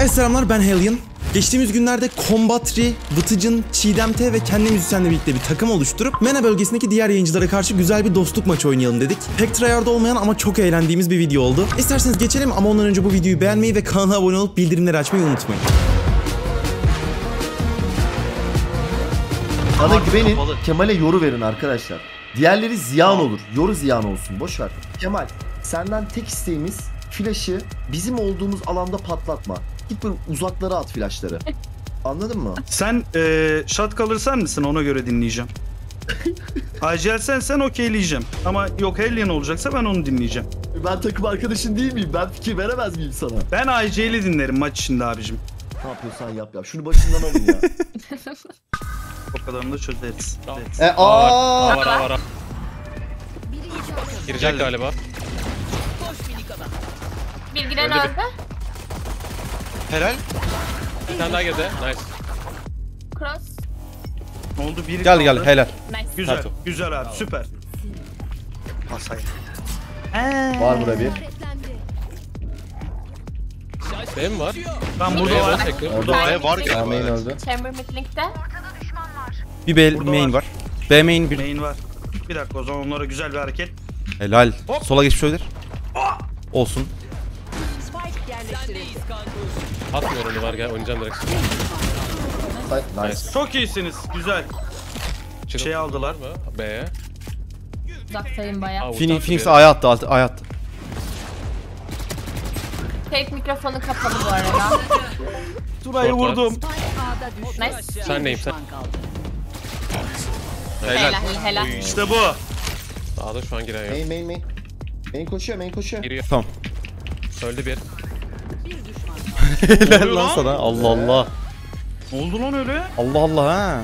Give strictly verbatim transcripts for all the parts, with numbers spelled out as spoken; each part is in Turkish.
Evet selamlar, ben Hellion. Geçtiğimiz günlerde Combatri, Vıtıcın, Çiğdem T ve kendi müzisyenle birlikte bir takım oluşturup MENA bölgesindeki diğer yayıncılara karşı güzel bir dostluk maçı oynayalım dedik. Pek tryhard olmayan ama çok eğlendiğimiz bir video oldu. İsterseniz geçelim ama ondan önce bu videoyu beğenmeyi ve kanala abone olup bildirimleri açmayı unutmayın. Bana güvenin, Kemal'e yoru verin arkadaşlar. Diğerleri ziyan olur. Yoru ziyan olsun. Boş ver. Kemal, senden tek isteğimiz flash'ı bizim olduğumuz alanda patlatma. Git böyle uzaklara at flash'ları. Anladın mı? Sen ee, shot kalırsan mısın, ona göre dinleyeceğim. Acel sen sen okeyleyeceğim. Ama yok Hellion olacaksa ben onu dinleyeceğim. Ben takım arkadaşın değil miyim? Ben fikir veremez miyim sana? Ben I C'li dinlerim maç içinde abicim. Ne yapıyorsan yap yap. Şunu başından alın ya. O kadarını da çözeriz. Evet. E aaa! Var var var. Girecek galiba. Bir giren Öyle bir- öldü. Helal. Bir tane daha girdi. Nice. Cross. Ne oldu? Biri Gel kaldı. gel, helal. Nice. Güzel. Tato. Güzel abi, süper. Masaya. Var burada bir. Benim var. Ben burada Buraya var. bak çektim. Burada var. Buraya var Chamber- galiba. Main Evet. öldü. Chamber Midlink'te. Bir B Burada main var. var. B main bir. Main var. Bir dakika, o zaman onlara güzel bir hareket. Helal. Hop. Sola geçmiş olabilir. Olsun. Atmıyorum onu var gel oynayacağım direkt. Nice. Çok iyisiniz. Güzel. Çıkın. Şey aldılar. mı? B'ye. Uzaktayım bayağı. Aa, ulti Phoenix, attı Phoenix bir. A'ya attı, altı- A'ya attı. Tek mikrofonu kapalı bu arada. Turay'ı Short var. vurdum. Nice. Sen neyim sen? Helal helal. İşte bu. Daha da şu an giren yok. Main main main. Main koşuyor, main koşuyor. Giriyor. Tamam. Öldü bir. Helal oluyor lan lan? sana. Allah Allah. Ne oldu lan öyle? Allah Allah ha.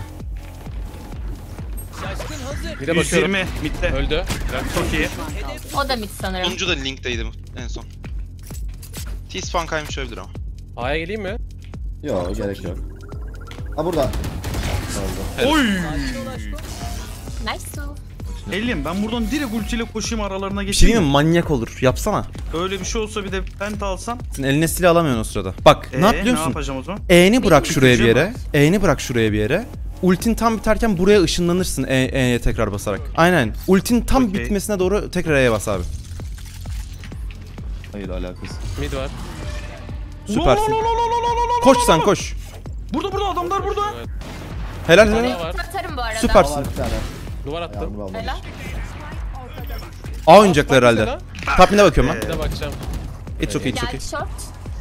Bir de bakıyorum. yüz yirmi midde. Öldü. Helal. Çok iyi. O da mid sanırım. Sonuncu da linkteydi en son. T-Spawn kaymış olabilir ama. A'ya geleyim mi? Yok, gerek yok. Ha burada. Oldu. Oy! Nice. Hellion, ben buradan direkt ultiyle koşayım, aralarına Bir şey geçeyim. diyeyim mi? Manyak olur. Yapsana. Öyle bir şey olsa bir de penta alsam. Sen eline silah alamıyorsun o sırada. Bak Ee, ne yap biliyor ne musun? yapacağım o zaman? E'ni bırak Peki, şuraya bir güzel yere. E'ni bırak şuraya bir yere. Ultin tam biterken buraya ışınlanırsın E- E'ye tekrar basarak. Aynen. Ultin tam Okey. bitmesine doğru tekrar E'ye bas abi. Hayır, alakası. Mid var. Süpersin. Lo, lo, lo, lo, lo, lo, lo, Koş lo, sen lo. koş. Burada burada adamlar burada. Evet. Helal Oraya helal. var. atarım bu arada. Süpersin. Var bir tane. Duvar attım. Yardım almamış. Helal. A oynayacaklar Bak herhalde. mesela. Top mid'e bakıyorum Bir ben. de bakacağım. It's okay, it's okay. Geldi short.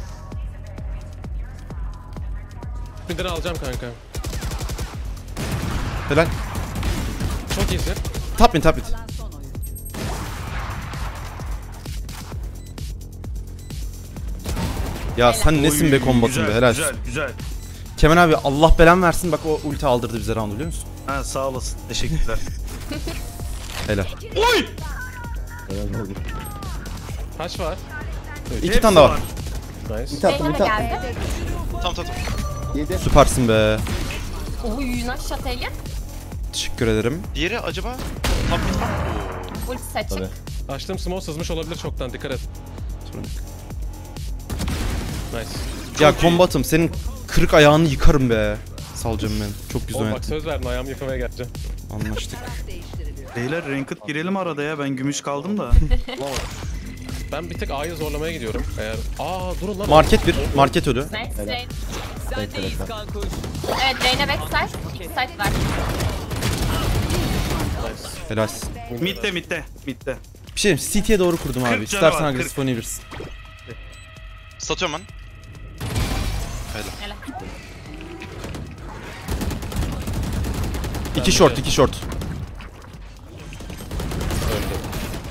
Mid'den alacağım kanka. Helal. Çok iyisin. Top mid, top mid. Ya sen nesin be Oy, kombatın be, güzel, helal. Güzel güzel. Kemal abi Allah belan versin, bak o ulti aldırdı bize round biliyor musun? Ha, sağ olasın. Teşekkürler. Helal. Oy! Helal oldu. Kaç var? İki Hepsi tane daha var. Nice. Bir tattım, Reyna bir da tattım. geldi. Tamam tamam. Yedi. Süpersin be. Oy nice shot Alien. Teşekkür ederim. Diğeri acaba? Top mid var. Ulti seçik. Tabii. Açtım smoke sızmış olabilir çoktan dikkat et. Nice. Ya kombatım senin kırık ayağını yıkarım be. Salacağım ben. Çok güzel Oğlum bak oynadın. söz verdin ayağımı yıkamaya geleceğim. Anlaştık. Beyler ranked girelim arada ya, ben gümüş kaldım da. Ben bir tek A'yı zorlamaya gidiyorum. Eğer... Aa durun lan. Market bir. Market ölü. Nice. Helal. Rain. Bekle bekle. Evet Reyna backside. İki side var. Helal. Midde midde midde. Bir şey diyeyim, C T'ye doğru kurdum abi. kırk canı İstersen var, agresif kırk. oynayabilirsin. Satıyorum ben. Helal. İki short, iki short. Öldü.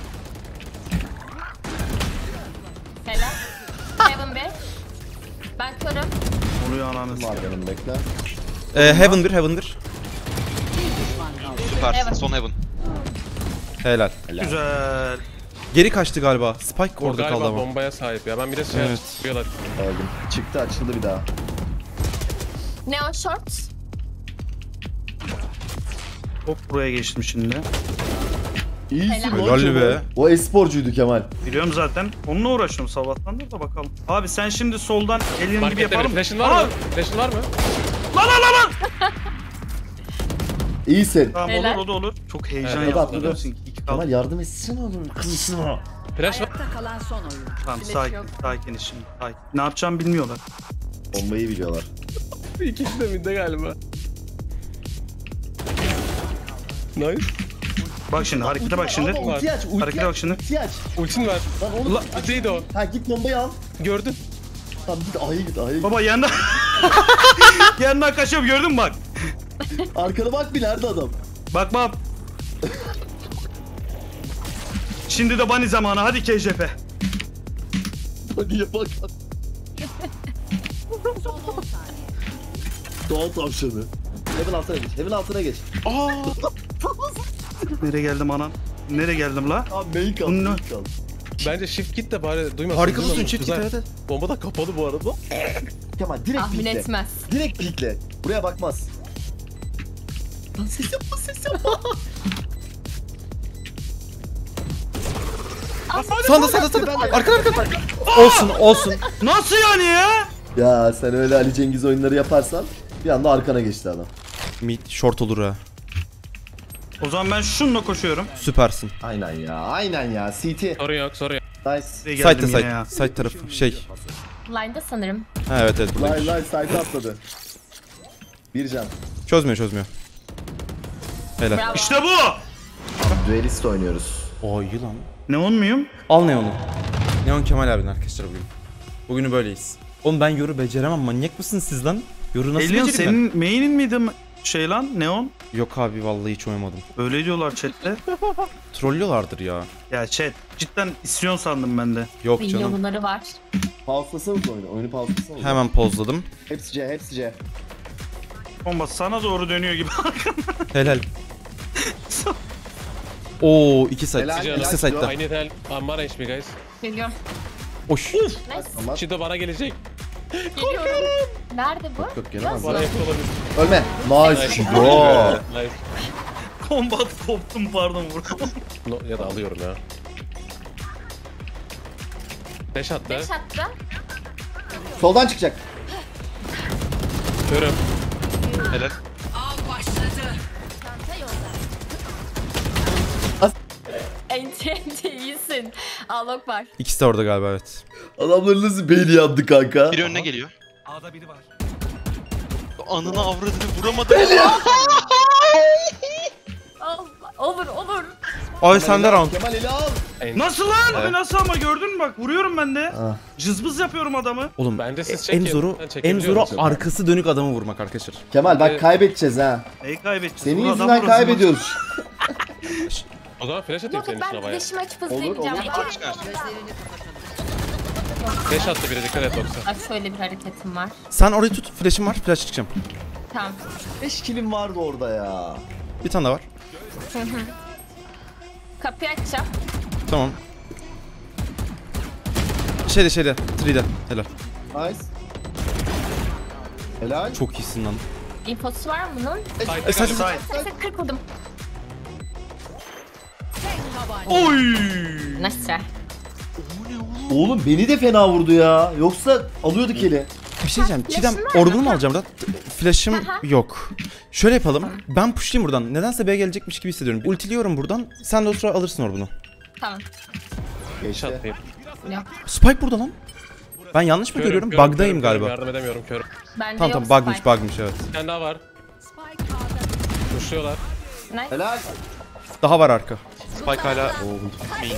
Helal. Heaven bir. Ben körüm. Oluyor ananı. Var benim, bekle. Ee, heaven bir, heaven bir. Süpersin. Heaven. Son heaven. Helal. Güzel. Geri kaçtı galiba. Spike O orada galiba kaldı ama. bombaya sahip ya. Ben bir de şey Evet. çıkıyorlar. Öldüm. Çıktı, açıldı bir daha. Neo short. Hop buraya geçtim şimdi. İyisin Helal. lan Helal Kemal. be. O esporcuydu Kemal. Biliyorum zaten. Onunla uğraşıyorum sabahtandır da bakalım. Abi sen şimdi soldan elin gibi Markette bir yapalım. flash'ın var Aa, mı? Flash'ın var mı? İyisin. Tamam Helal. olur o da olur. Çok heyecan Evet, yaptım. dur. İki kaldı. Kemal yardım etsene oğlum. Kızına. Flash var. Ayakta kalan son oyun. Tamam Flash sakin yok. sakin şimdi. Sakin. Ne yapacağımı bilmiyorlar. Bombayı biliyorlar. İkisi de minde galiba. Nice. Bak şimdi harekete bak şimdi. Ama ulti aç, ulti Harekete aç, bak şimdi. ulti aç. Ultin var. Lan oğlum. Ulan, Ultiydi o. Ha git bombayı al. Gördün. Tamam git A'ya git A'ya git. Baba yandan yandan kaçıyorum gördün mü bak. Arkana bak bir nerede adam. Bak bak. Şimdi de bunny zamanı hadi K J P. Hadi bak. Doğal tavşanı. Heaven altına geç. Heaven altına geç. Nereye geldim anan? Nereye geldim la? Abi main kal. Bu ne? Main kal. Bence shift git de bari duymasın. Harikasın duymasın. çift git Güzel. evet evet. Bomba da kapalı bu arada. Kemal direkt Tahmin pikle. etmez. Direkt pikle. Buraya bakmaz. Lan ses yapma ses yapma. Sağda sağda sağda. Arka arka. Olsun olsun. Nasıl yani ya? Ya sen öyle Ali Cengiz oyunları yaparsan bir anda arkana geçti adam. Mid short olur ha. O zaman ben şununla koşuyorum. Süpersin. Aynen ya aynen ya. C T. Sorun yok sorun yok. Nice. Nereye Side geldim to yine ya? side. Side tarafı şey. Line'da sanırım. Ha evet evet Line buradaymış. line side atladı. Bir can. Çözmüyor çözmüyor. Helal. Bravo. İşte bu. Duelist oynuyoruz. O yılan. Neon muyum? Al Neon'u. Neon Kemal abinin arkadaşlar bugün. Bugünü böyleyiz. Oğlum ben yoru beceremem. Manyak mısınız siz lan? Yoru nasıl Alien becereyim senin main'in miydi şey lan Neon? ben? Yok abi vallahi hiç oynamadım. Öyle diyorlar chatte. Trollüyorlardır ya. Ya chat cidden isyan sandım ben de. Yok İyi canım. yolları var. Pauslasanız oyunu. Oyunu pauslasanız. Hemen pozladım. Hepsi C, hepsi C. Bomba sana doğru dönüyor gibi. Helal. Oo iki side. Helal, helal. İkisi de side'da. I need help. I'm one H P guys. Geliyorum. Oş. Nice. Ama Çido bana gelecek. Geliyorum. Nerede bu? yok gelemez. Bana H P olabilir. Ölme. Nice. Nice. Go. Nice. Combat koptum pardon vurdum. No, ya da alıyorum ya. Beş attı. Beş attı. Soldan çıkacak. Körüm. Helal. Enti enti iyisin. Alok var. İkisi de orada galiba evet. Adamların nasıl beyni yandı kanka. Biri önüne geliyor. A'da biri var. Anını avradını vuramadım. Allah. Olur olur. Ay sende round. Kemal eli al. Nasıl lan? Abi nasıl ama gördün mü bak vuruyorum ben de. Ah. Cızbız yapıyorum adamı. Oğlum Bence siz en çekin. zoru Ben en çekebiliyorum. zoru arkası dönük adamı vurmak arkadaşlar. Kemal bak Evet. kaybedeceğiz ha. Neyi kaybedeceğiz? Senin Bu adam yüzünden burası kaybediyoruz. O zaman flash atayım Yok senin ben üstüne bayağı. flash'ımı açıp Olur, hızlayacağım. olur. Çıkar. Flash attı biri dikkat et yoksa. Bak şöyle bir hareketim var. Sen orayı tut. Flash'im var. Flash çıkacağım. Tamam. beş kilim vardı orada ya. Bir tane daha var. Kapıyı açacağım. Tamam. Şeyde şeyde. Three'de. Helal. Nice. Helal. Çok iyisin lan. İnfosu var mı bunun? E, sen- Side. Neyse kırk vurdum. Oy! Nice try. Oğlum beni de fena vurdu ya. Yoksa alıyorduk eli. Bir şey diyeceğim. Çiğdem flash'ın var mı? orbunu mu alacağım da? Flash'ım Aha. yok. Şöyle yapalım. Ben pushlayayım buradan. Nedense B'ye gelecekmiş gibi hissediyorum. Ultiliyorum buradan. Sen de o sıra alırsın orbunu. Tamam. Flash Geçti. atayım. Yok. Spike burada lan. Ben yanlış mı Körüm, görüyorum? körüm, Bug'dayım körüm, körüm. galiba. Yardım edemiyorum körüm. Bende Tamam yok tamam bug'mış spike. bug'mış evet. Bir tane daha var. Spike A'da. Koşuyorlar. Nice. Helal. Daha var arka. Spike hala main'de.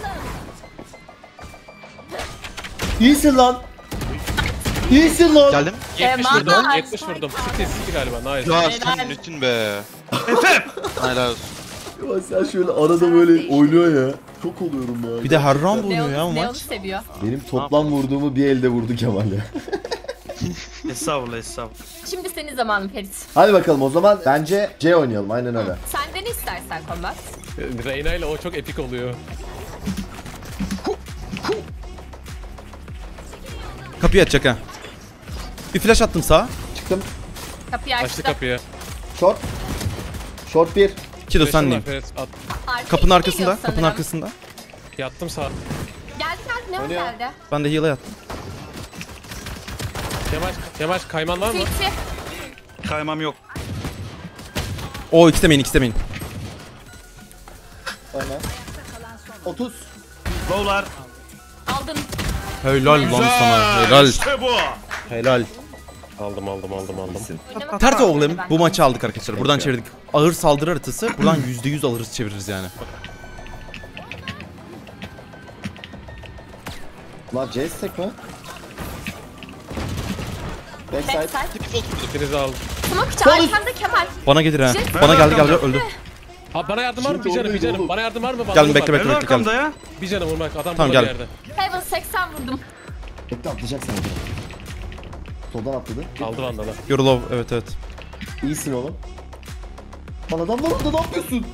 İyisin lan. İyisin lan. Geldim. yetmiş Ee, vurdum. bana- yetmiş vurdum. City City galiba. Nice. Ya Helal. sen lütün be. Efem! Helal olsun. Ya sen şöyle arada böyle oynuyor ya. Çok oluyorum ya. Bir de her round oluyor ya Leon, bu Leon'u maç. seviyor. Benim toplam vurduğumu bir elde vurdu Kemal ya. Estağfurullah estağfurullah. Şimdi senin zamanın Ferit. Hadi bakalım o zaman bence C oynayalım aynen öyle. Senden istersen combat. Reyna ile o çok epik oluyor. Kapıyı açacak ha. Bir flash attım sağa. Çıktım. Kapıyı Açtı açtı. kapıyı. Short. Short bir. Kido Flash'ım senleyim. var Ferit. At. Arkaya Kapının geliyor arkasında, kapının sanırım. arkasında. Yattım sağ. Geldi geldi. Ne o Oynuyor. geldi? Ben de heal'a yattım. Kemal, Kemal kayman var mı? Fiti. Kaymam yok. Oo ikisi de main, ikisi de main. Öyle. otuz. Low'lar. Aldın. Helal lan sana, helal. İşte bu. Helal. Aldım aldım aldım aldım. Oynamak Tert lazım oğlum, ben. bu maçı aldık arkadaşlar. Buradan çevirdik. Ağır saldırı haritası. Buradan yüzde yüz alırız, çeviririz yani. Lan C S tek mi? Backside. Backside. Default vurdum. İkinizi aldım. Smoke içi arkanda Kemal. Bana gelir ha. Jet- Bana geldi geldi öldü. Ha bana yardım var mı? Şimdi Bir canım bir oradaydı canım. oğlum. Bana yardım var mı? Bana Geldim, vurma. bekle, bekle. El arkamda ya. Bir canım vurmak. Adam Tamam, burada gel. bir yerde. Heaven seksen vurdum. Bekle atlayacak sana. Soldan atladı. Aldı vandalı. You're low, evet evet. İyisin oğlum. Lan adam var orada, ne yapıyorsun?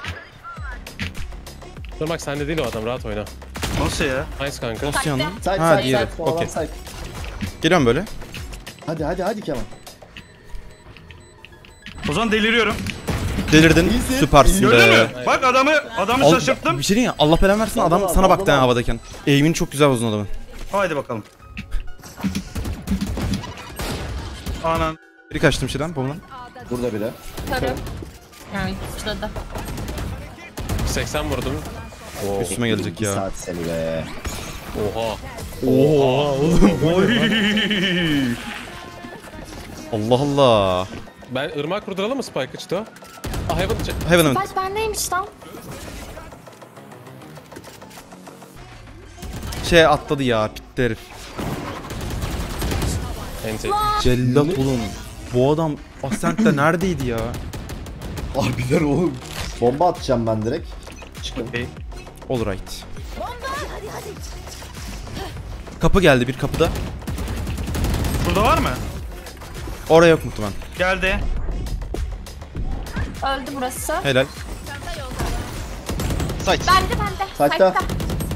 Durmak sende değil o adam. Rahat oyna. Nasıl ya? Nice kanka. Nasıl yandı? Side Ha side diğeri. side. O adam Okey. side. Geliyorum böyle. Hadi hadi hadi Kemal. O zaman deliriyorum. Delirdin. İyisin. Süpersin Gördün be. mü? Bak adamı adamı Al- şaşırttım. Bir şey diyeyim ya. Allah belanı versin, adam Vallahi, sana baktı ha vallahi. havadayken. Eğimini çok güzel bozdun adamın. Haydi bakalım. Anan. Biri kaçtım şeyden, bombadan. Burada bile. Körüm. Yani şurada. seksen vurdum. Üstüme gelecek Bir ya. saat seni be. Oha. Allah Allah. Ben ırmak vurduralım mı Spike'ı Çito? Ah Heaven çek. Heaven'ın. Baş bendeymiş lan. Şey atladı ya, pitti herif. Ente. Cellat oğlum. Bu adam Ascent'te neredeydi ya? Harbiden oğlum. Bomba atacağım ben direkt. Çıkın. Okey. Alright. Kapı geldi, bir kapıda. Burada var mı? Oraya yok muhtemelen. Geldi. Öldü burası. Helal. Site. Bende bende. Sakta. Sakta.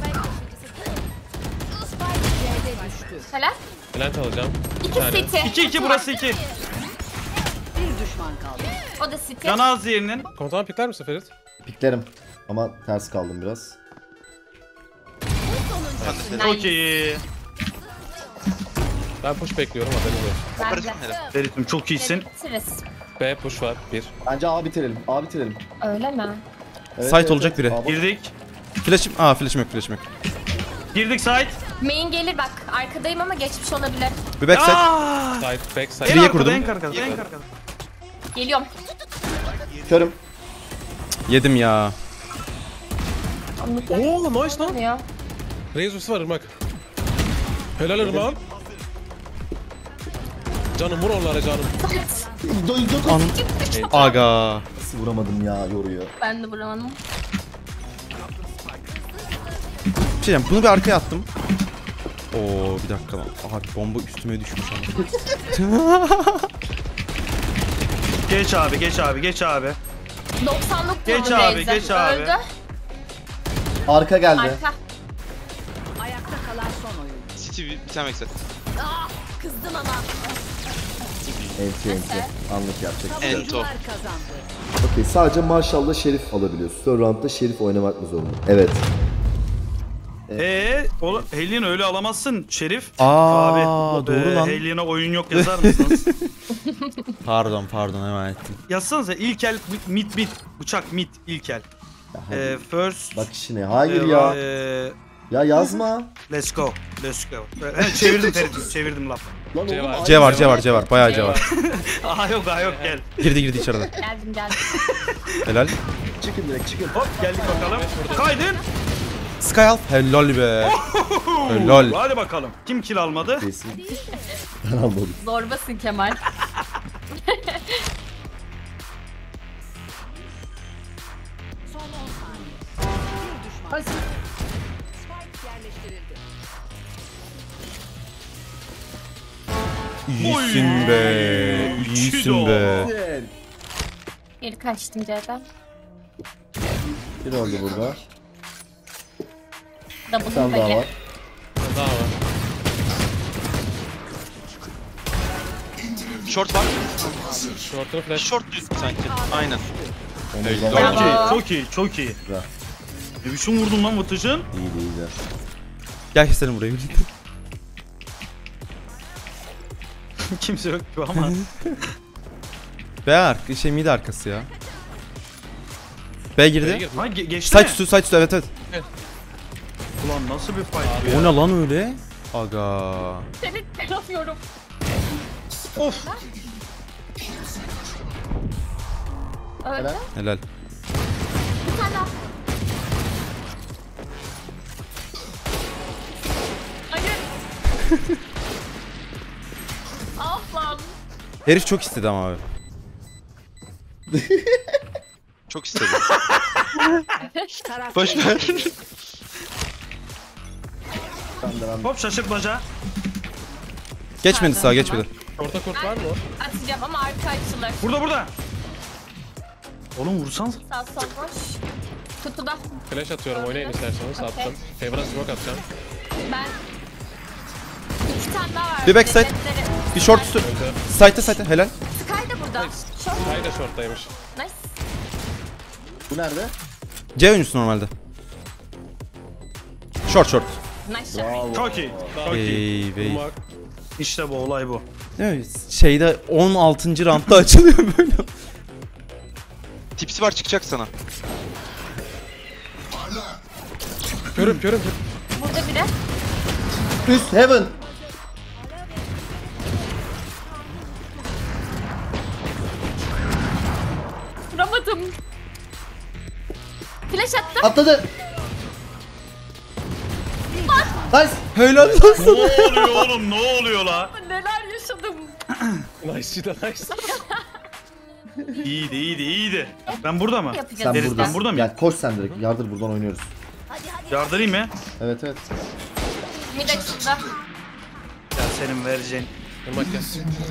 Helal. Plant alacağım. İki tane. city. iki iki burası iki. Bir düşman kaldı. O da city. Can az diğerinin. Komutan pikler misin Ferit? Piklerim. Ama ters kaldım biraz. Çok iyi. Ben push bekliyorum haberiniz olsun. Operatör Bende. nerede? Ferit'im çok iyisin. Bitiririz. B push var. Bir. Bence A bitirelim. A bitirelim. Öyle mi? Evet, Site olacak biri. A bak. Girdik. Flash'im, aa flash'im yok, flash'im yok. Girdik site. Main gelir bak. Arkadayım ama geçmiş olabilir. Bir backside. Aaa! Side, back side. En Triye arkada, kurdum. en arkada, en arkada. Geliyorum. Körüm. Yedim ya. Oo nice lan. Ya. Razor'su var ırmak. Helal ırmak. Canım vur onlara canım. An Aga. Nasıl vuramadım ya, yoruyor. Ben de vuramadım. Bir şey diyeceğim, bunu bir arkaya attım. Oo bir dakika lan. Abi bomba üstüme düşmüş ama. Geç abi, geç abi, geç abi. doksanlık Geç vurdu abi, Razer. geç abi. Öldü. Arka geldi. Arka. Ayakta kalan son oyun. City bir, bir tane backside. Kızdım ama. Enti enti. Anlık yapacak. Ento. Oyuncular kazandı. Okey, sadece Marshall'la Şerif alabiliyorsun. Son roundda Şerif oynamak mı zorunda? Evet. Eee, oğlum Hellion öyle alamazsın Şerif. Aa, abi, doğru e, lan. Hellion'a oyun yok yazar mısınız? Pardon pardon, hemen ettim. Yazsanıza ilkel mid mid bıçak mid ilkel. Ya hadi. Ee, first. Bak işine. Hayır e, ya. e, Ya yazma. let's go. Let's go. He, çevirdim Ferit, çevirdim laf. Lan C oğlum, var. hayır C var, ya. C var, C var. Bayağı C var. Aha yok, aha yok gel. Girdi girdi içeride. Geldim geldim. Helal. Çıkın direkt çıkın. Hop geldik bakalım. Kaydın. Sky al. Helal be. Helal. Hadi bakalım. Kim kill almadı? Kesin. Ben almadım. Zorbasın Kemal. Son on saniye. Bir düşman. Spike yerleştirildi. İyisin be. İyisin be. Geri kaçtım C'den. Bir oldu burada. Bir Double'ın tane daha bagi. var. Daha var. Short var. Short'unu flash. Short düz sanki. Aynen. Omuzdan Çok Bravo. iyi, çok iyi, çok iyi. Güzel. Ne biçim vurdun lan Vıtıcın? İyiydi iyiydi. Gel keselim burayı. Kimse yok ki ama. B arka, şey mid arkası ya. B girdi. B'ye gir. Ha ge- geçti Side mi? üstü, side üstü, evet evet. Ulan nasıl bir fight bu O ya? ne lan öyle? Aga. Seni kıramıyorum. Of. Öldü. Helal. Bir tane daha. Hayır. Ah lan. Herif çok istedi ama abi. Çok istedim. Taraf Boş ver. Ben de ben Hop şaşırtmaca. Geçmedi sağa, geçmedi. Orta kurt var mı? Atacağım ama arka açılır. Burada burada. Oğlum vursan. Sağ sol boş. Kutuda. Flash atıyorum, oynayın isterseniz. Okey. Attım. Favor'a smoke atacağım. Ben iki tane daha var. Bir backside. Lezzetleri- Bir short üstü. Öldü. Side'de side'de, helal. Sky da burada. Short. Kay da short'taymış. Nice. Bu nerede? C oyuncusu normalde. Short short. Nice shot. Bravo. Çok iyi. Çok iyi. Ey bey. Umar. İşte bu olay bu. Evet, şeyde on altıncı roundda açılıyor böyle. Tipsi var çıkacak sana. Körüm körüm. Burada biri. Üst heaven. Vuramadım. Flash attım. Atladı. Nice. Helal olsun. Ne oluyor oğlum? Ne oluyor la? Neler yaşadım. Nice Cida nice. İyiydi, iyiydi, iyiydi. Ben burada mı? Yapacağız. Sen Deriz, buradasın. ben burada mıyım? Gel koş sen direkt. Yardır buradan oynuyoruz. Yardırayım mı? Evet evet. Mid açıldı. Ya senin vereceğin. Umar gel.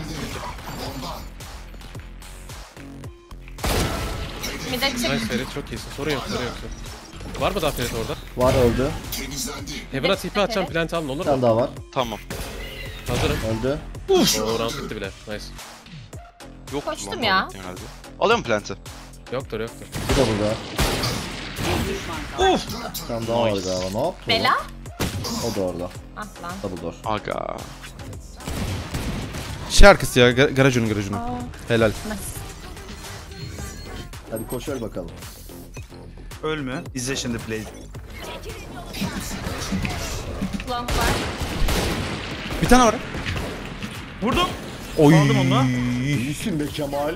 Mid açık. Nice Ferit, çok iyisin. Sorun yok, sorun yok. Var mı daha Ferit orada? Var öldü. Heaven'a T P atacağım, plant alın olur Bir tane mu? daha var. Tamam. Hazırım. Öldü. Oo, round bitti bile. Nice. Yok Koştum lan, ya. vallahi herhalde. Alıyor mu plant'ı? Yoktur yoktur. Bu da burada. bir düşman kaldı. Of. Bir tane daha var galiba. Ne yaptı? Bela. O da orada. Ah lan. Double door. Aga. Şey arkası ya, gar- garaj önü, garaj önü. Helal. Nice. Hadi koş öl bakalım. Ölmüyor. İzle şimdi play. Long var. Bir tane var. Vurdum. Oy. Aldım onu. İyisin be Kemal.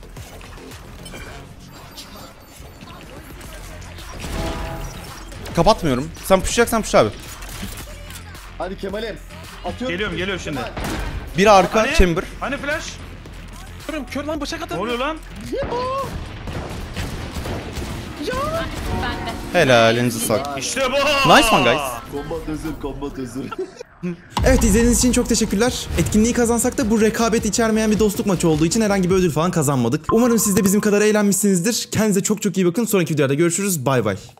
Kapatmıyorum. Sen pushlayacaksan push abi. Hadi Kemal'im. Atıyorum. Geliyorum, geliyorum şimdi. Biri arka, Hani? chamber. Hani flash? Körüm, kör lan bıçak Ne atın. oluyor lan? Ben de. Helal, elinize sağlık. İşte bu. Nice one guys. Combat özür, combat özür. Evet, izlediğiniz için çok teşekkürler. Etkinliği kazansak da bu rekabet içermeyen bir dostluk maçı olduğu için herhangi bir ödül falan kazanmadık. Umarım siz de bizim kadar eğlenmişsinizdir. Kendinize çok çok iyi bakın. Sonraki videoda görüşürüz. Bay bay.